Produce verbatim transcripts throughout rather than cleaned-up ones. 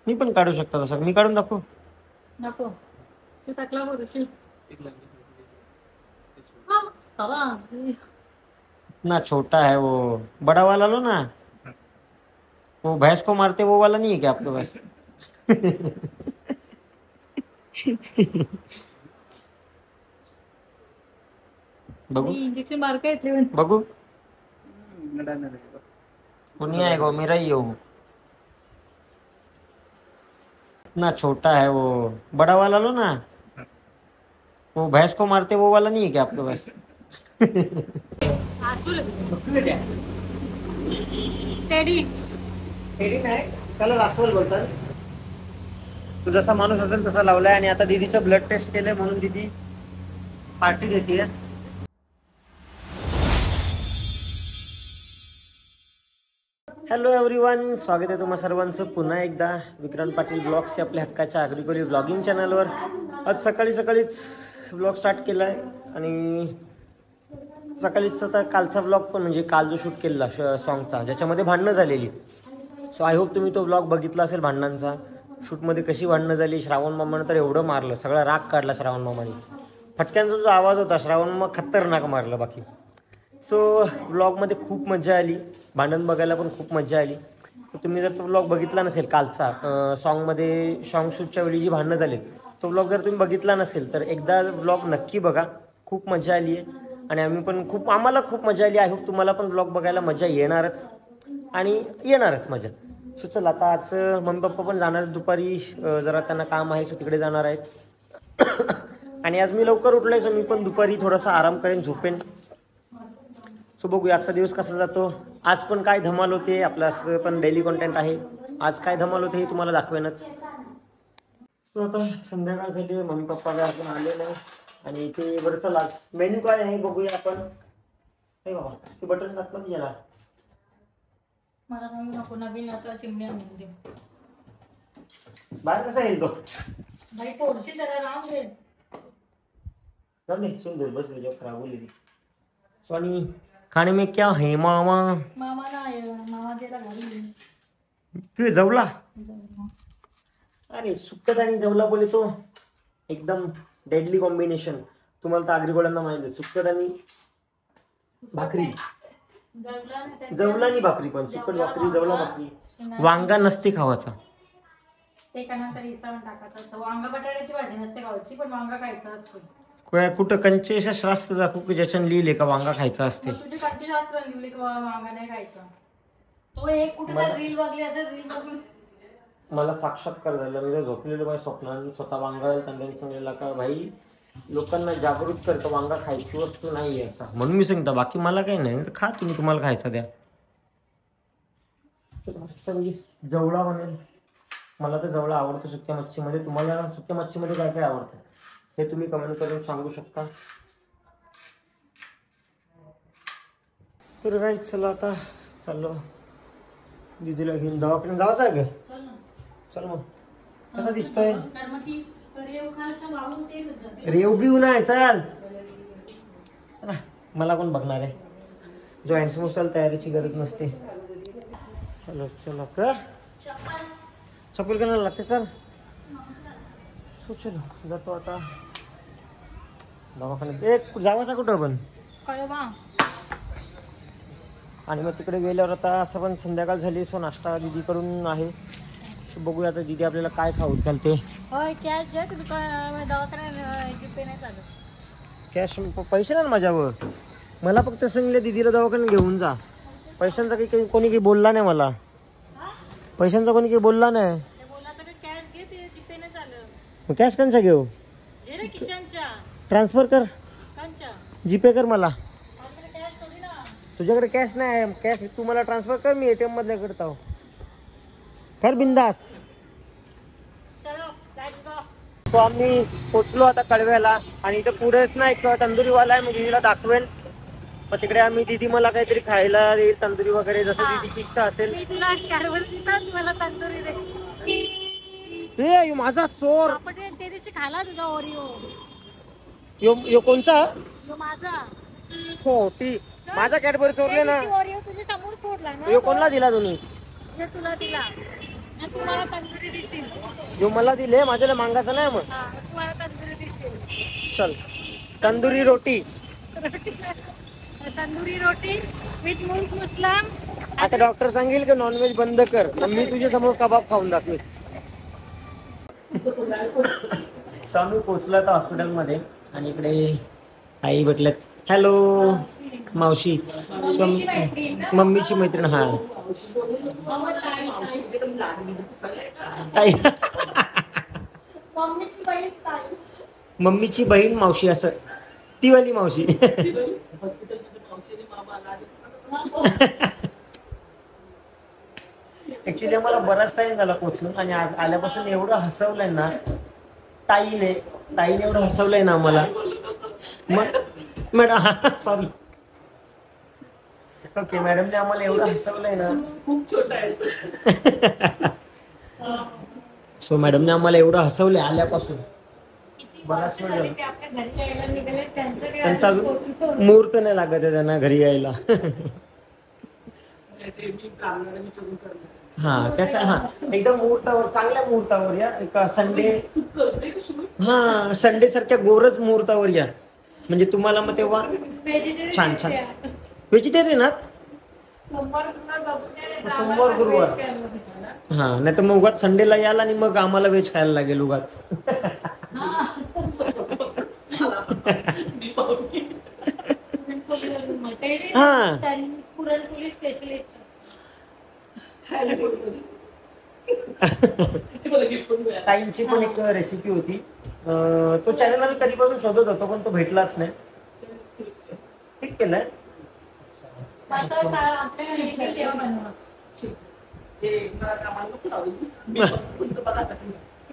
मी पण काढू शकता तसं, मी काढून दाखवू नको तू टाकला बोलशील इतना छोटा है वो, बड़ा वाला लो ना, वो भैंस को मारते वो वाला नहीं है क्या आपके पास? बघू इंजेक्शन मार का येते बघू, नहीं आएगा मेरा ही है वो, इतना छोटा है वो, बड़ा वाला लो ना, वो भैंस को मारते वो वाला नहीं है क्या आपके पास? टेडी टेडी नाही, त्याला रासवल बोलतात. तू जसा माणूस असेल तसा लावलाय. आणि आता दीदीचं ब्लड टेस्ट केलंय म्हणून दीदी पार्टी देते. हॅलो एव्हरीवन, स्वागत आहे तुम्हा सर्वांचं पुन्हा एकदा विक्रांत पाटील ब्लॉग्स या आपल्या हक्काच्या आगरीकोली ब्लॉगिंग चॅनलवर. आज सकाळी सकाळीच ब्लॉग स्टार्ट केला आहे. आणि सकाळीच आता कालचा ब्लॉग पण म्हणजे काल जो शूट केलेला सॉन्गचा ज्याच्यामध्ये भांडणं झालेली. सो आय होप तुम्ही तो ब्लॉग बघितला असेल भांडणांचा. शूटमध्ये कशी भांडणं झाली. श्रावण मामानं तर एवढं मारलं, सगळा राग काढला श्रावण मामाने. फटक्यांचा जो आवाज होता श्रावण मामा खतरनाक मारलं बाकी. सो ब्लॉगमध्ये खूप मजा आली, भांडण बघायला पण खूप मजा आली. तर तुम्ही जर तो ब्लॉग बघितला नसेल कालचा सॉन्गमध्ये सॉन्ग शूटच्या वेळी जी भांडणं झाली तो ब्लॉग जर तुम्ही बघितला नसेल तर एकदा ब्लॉग नक्की बघा. खूप मजा आली आहे आणि आम्ही पण खूप आम्हाला खूप मजा आली. आय होप तुम्हाला पण ब्लॉग बघायला मजा येणारच आणि येणारच मजा. सो चल आता आज मम्मी पप्पा पण जाणार दुपारी, जरा त्यांना काम आहे सो तिकडे जाणार आहेत. आणि आज मी लवकर उठलोय सो मी पण दुपारी थोडासा आराम करेन, झोपेन. सो बघूया आजचा दिवस कसा जातो. आज पण काय धमाल होते, आपलं असं पण डेली कॉन्टेंट आहे. आज काय धमाल होते हे तुम्हाला दाखवेनच. सो आता संध्याकाळ झाली, मम्मी पप्पा काय आपण आले नाही. आणि इथे बरं चला मेन्यू काय आहे बघूया आपण. हे बाबा ते बटन आतमध्ये गेला. मला सांगू नको, नवीन आता चिमण्या आणून दे. बाहेर कसा येईल तो भाई पोरशी जरा राम दे. जाऊ दे सुंदर बस जो खराब होली. सोनी खाने में क्या है मामा? मामा नाही, मामा गेला घरी. तू जवला? अरे सुक्कट आणि जवला बोले तो एकदम डेडली कॉम्बिनेशन. तुम्हाला तर आगरीगोळ्यांना माहिती आहे सुक्कट आणि भाकरी. जवला आणि भाकरी पण सुक्कट भाकरी जवला भाकरी. वांगा नसते खावाचा. ते काना तरी सण टाकायचं असतं. वांगा बटाट्याची भाजी नसते खावायची, पण वांगा खायचा असतो. काय कुठं कंचे शास्त्र दाखवू की ज्याच्यानं लिहिले का वांगा खायचा असते. तुझी कंचे शास्त्र लिहिले का वांगा नाही खायचा. तो एक कुठे रील बघली असेल, रील बघली मला साक्षात्कार झाला. म्हणजे झोपलेलो माझ्या स्वप्नात स्वतः वांगा त्यांनी सांगितलं का भाई लोकांना जागृत करतो वांगा खायची वस्तू नाही आहे आता. म्हणून मी सांगतो, बाकी मला काही नाही, खा तुम्ही, तुम्हाला खायचा द्या. जवळा म्हणेल मला तर जवळा आवडतो सुक्या मच्छीमध्ये. तुम्हाला सुक्या मच्छीमध्ये काय काय आवडतं हे तुम्ही कमेंट करून सांगू शकता. तर काय चला आता चाललो दीदीला घेऊन दवाखान्यात जायचं आहे का? चल मग. कसा दिसतोय? रेव बिव नाही चल. मला कोण बघणार आहे, जॉईंट्स मुसाला तयारीची गरज नसते. चलो चलो का चप्पल करायला लागते. चल सो चलो जातो आता दवाखान्यात. एक जावाचा कुठं पण. आणि मग तिकडे गेल्यावर आता असं पण संध्याकाळ झाली. सो नाश्ता दीदी कडून आहे. बघूया आता दीदी आपल्याला काय खाऊ घालते. कॅश पैसे ना माझ्यावर. मला फक्त सांगितलं दीदीला दवाखान्यात घेऊन जा. पैशांचा काही काही कोणी काही बोलला नाही मला. पैशांचा कोणी काही बोलला नाही. कॅश कंचा घेऊ? ट्रान्सफर कर, जीपे कर मला. तुझ्याकडे कॅश नाही. कॅश तू मला ट्रान्सफर कर, मी एटीएम मधल्या करतो. कर बिंदास. तो आम्ही पोचलो आता कळव्याला. आणि इथं पुढेच ना एक तंदुरीवाला आहे, मग दीदीला दाखवेल. मग तिकडे आम्ही दीदी मला काहीतरी खायला देईल तंदुरी वगैरे, जसं दीदीची इच्छा असेल. हे माझा चोर यो यो कोणचा? हो ती माझा कॅडबरी चोरले ना. यो कोणला दिला तुम्ही? तुम्हाला तंदुरी दिसतील. जो मला दिले माझ्याला मागायचं नाही मग. हा, तुम्हाला तंदुरी दिसतील. चल तंदुरी रोटी. तंदुरी रोटी विथ मूग मुसलम. आता डॉक्टर सांगेल की नॉनव्हेज बंद कर, तर मी तुझ्या समोर कबाब खाऊन दाखवेल. स्वामी पोचला तर हॉस्पिटलमध्ये आणि इकडे आई भेटल्यात. हॅलो मावशी. स्वामी मम्मीची मैत्रीण. हा ताई. मम्मीची बहीण ताई. मम्मीची बहीण मावशी असं ती वाली मावशी. ऍक्च्युली आम्हाला बराच टाइम झाला पोचून आणि आज आल्यापासून एवढं हसवलंय ना ताईने ताईने एवढं हसवलंय ना आम्हाला. मग मॅडम सॉरी ओके मॅडमने आम्हाला एवढं हसवलंय ना. खूप छोटा आहे. सो मॅडमने आम्हाला एवढं हसवलंय आल्यापासून. बराच वेळ झाला. ते आपल्या घरच्या यायला निघाले त्यांचं काही त्यांचा अजून अजून पोहोचतो. मुहूर्त नाही लागत आहे त्यांना घरी यायला. ते मी ब्राह्मणाला विचारून करणार. हा त्याचा हा एकदम मुहूर्तावर चांगल्या मुहूर्तावर या. एक संडे. तू करते का शुभ? हा संडे सारख्या गोरच मुहूर्तावर या म्हणजे तुम्हाला मग तेव्हा Vegetarian छान छान. आहे ते. व्हेजिटेरियन आहात. सोमवार गुरुवार बघून नाही, तर सोमवार, आम्हाला गुरुवार. veg खायला भेटणार. हा नाही तर मग उगाच संडेला याल आणि मग आम्हाला व्हेज खायला लागेल उगाच. हा. मी पाहुणे. मटेरियल हा. त्यांनी पुरणपोळी स्पेशलिस्ट. खायला बोलवलं. ते मला gift पण मिळालं. ताईंची पण एक रेसिपी होती. अं, तो चॅनल आम्ही कधीपासून शोधत होतो पण तो भेटलाच नाही. ठीक केलंय. आता ता- आपल्याला येतील तेव्हा बनवा. हे मला कामाला नको लावू. मी फक्त बघा टाकलं.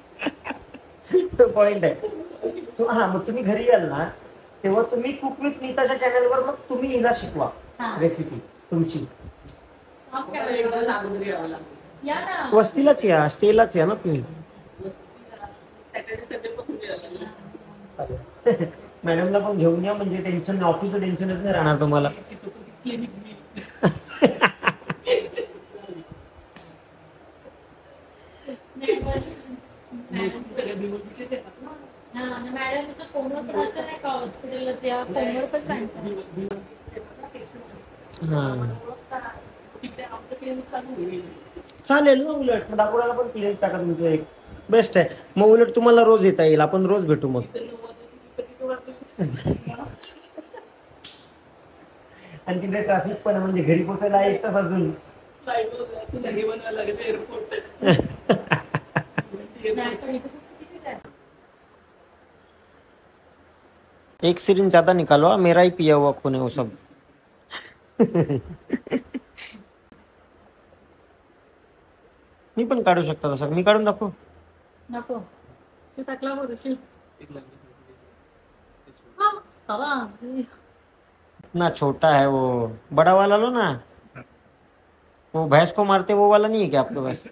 पॉइंट आहे. So, हा मग तुम्ही घरी याल ना तेव्हा तुम्ही कुक विथ नीताच्या चॅनलवर मग तुम्ही हिला शिकवा हा. रेसिपी तुमची. मला एकदा सांगून तरी यावं लागतं. या ना. वस्तीलाच या स्टेलाच या ना तुम्ही. सॅटर्डे संडे पण यायला लागलं. मॅडमला पण घेऊन या म्हणजे टेन्शन नाही. ऑफिसचं टेन्शनच नाही राहणार तुम्हाला. क्लिनिक सगळ्या बिमोबीचेच येतात ना. हा, आणि मॅडमचं फोनवर पण असं नाही का हॉस्पिटलला त्या फोनवर पण सांगतात. हा तिकडे आमचं क्लिनिक चालू होईल. चालेल ना उलट मग दाखवण्याला पण क्लिनिक टाका तुमचं एक बेस्ट आहे. मग उलट तुम्हाला रोज येता येईल. आपण रोज भेटू मग. आणि तिथे ट्रॅफिक पण आहे म्हणजे घरी पोहोचायला एक तास अजून. एअरपोर्ट. नाही, पण इथे किती time? एक सिरिंज ज्यादा निकालो मेरा ही पिया हुआ खून है वो सब. मी पण काढू शकता तसं. मी काढून दाखवू. नको तू टाकला बोलशील. हा, बाबा. इतना छोटा है वो. बड़ा वाला लो ना. वो भैंस को मारते वो वाला नहीं है क्या आपके पास.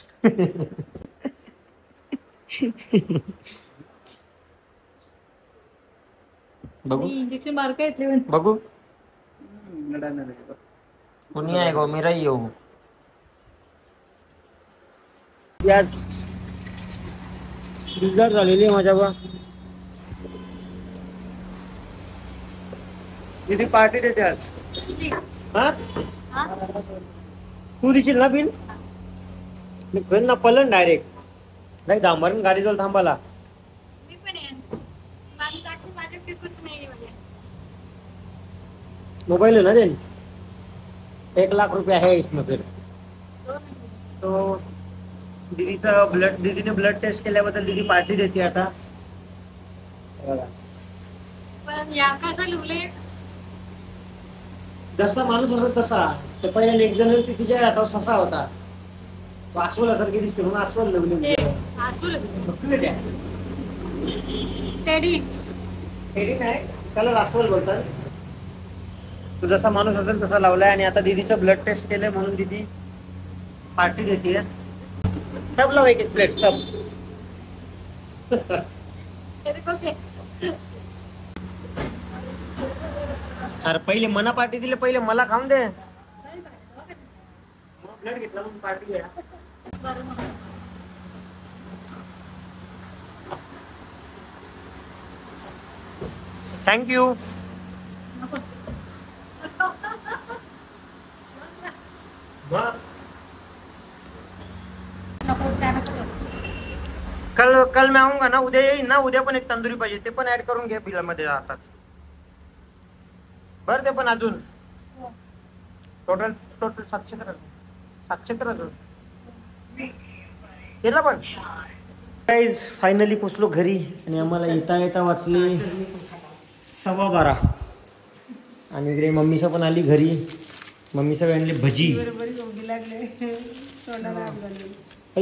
बघू इंजेक्शन मार काय येते बघू. कोणी आहे गो मेरा ही हो यार. बिल्डर झालेली आहे माझ्या बा. किती पार्टी देते आज. हा तू देशील ना बिल. मी घेऊन ना पलन डायरेक्ट नाही डांबरून गाडी जवळ थांबाला. मी पण येईन. माझी दाखवू माझ्याकडे कुछ नाही म्हणजे. मोबाइल है ना देन. एक लाख रुपया है इसमें फिर. तो दीदीचं ब्लड दीदीने ब्लड टेस्ट केल्याबद्दल दीदी पार्टी देते आता. पण या कसं लिवले. जसा माणूस असत तसा. तर पहिल्या एक जण तिच्या हातावर ससा होता. तो अस्वलासारखी दिसते म्हणून अस्वल लवली. आसू टेडी टेडी टेडी नाही त्याला अस्वल बोलतात. तू जसा माणूस असेल तसा लावलाय आणि आता दीदीचं ब्लड टेस्ट केलंय म्हणून दीदी पार्टी देते. सब लाव एक एक प्लेट सब. अरे पहिले मना पार्टी दिले पहिले मला खाऊन दे. ब्लड घेतला म्हणून पार्टी घ्या. थँक्यू. कल कल मैं आऊंगा ना, उद्या येईन ना, उद्या पण एक तंदुरी पाहिजे, ते पण ऍड करून घ्या बिलामध्ये राहतात बरं. ते पण अजून टोटल टोटल सातशे करा, सातशे करा केला पण. गाईज फायनली पोचलो घरी आणि आम्हाला येता येता वाचले सव्वा बारा. आणि इकडे मम्मीचा पण आली घरी. मम्मीचा आणले भजी. ऐ,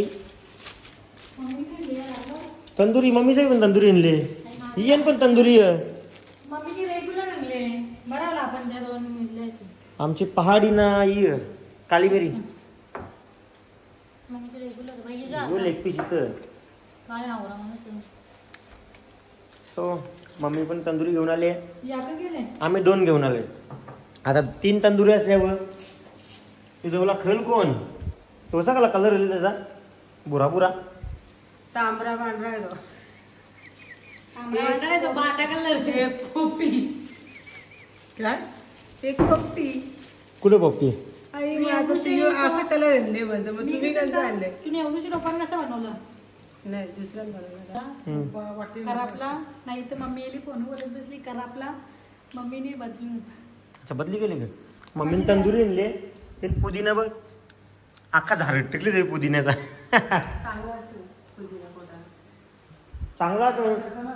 तंदुरी मम्मीचा पण तंदुरी आणले. ही पण तंदुरी आहे. मम्मीने रेग्युलर आणले बरं आपण त्या दोन मिळले. आमची पहाडी ना ही काली मिरी. मम्मीचे रेग्युलर भाई जा यो लेग पीस इथं. काय आवरा म्हणून सो मम्मी पण तंदुरी घेऊन आले. या का गेले आम्ही दोन घेऊन आले. आता तीन तंदुरी असल्यावर तुझा खल कोण तो कसा कलर आले त्याचा बुरा बुरा तांबरा पांढरा आहे तो. तांबडा आहे तो बाटा कलर पोपी. काय एक पोपटी. कुठे पोपटी? आई माझं शिव असं कलर आणले म्हणतो. मग तुम्ही कसं आणले? तुम्ही एवढीशी लोकांना कसं बनवलं? नाही दुसऱ्या बनवलं. करापला नाही तर मम्मी आली फोन बोलत बसली करापला मम्मीने बदलून. अच्छा बदली गेली का? मम्मीने तंदुरी आणले ते पुदिना बघ अख्खा झाड टिकले ते पुदिन्याचा. चांगलं असतं पुदिना पोटाला. चांगला तो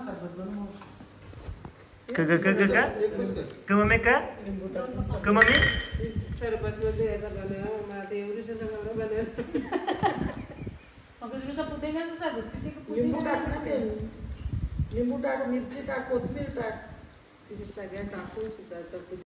क क क क क क मम्मी क क मम्मी सरबत मध्ये याचा बनव. मला ते एवढं बनव बनव. मग तुझ्या पुदिन्याचं सांगत किती लिंबू टाक ना ते. लिंबू टाक, मिरची टाक, कोथिंबीर टाक. तिथे सगळ्या टाकून सुद्धा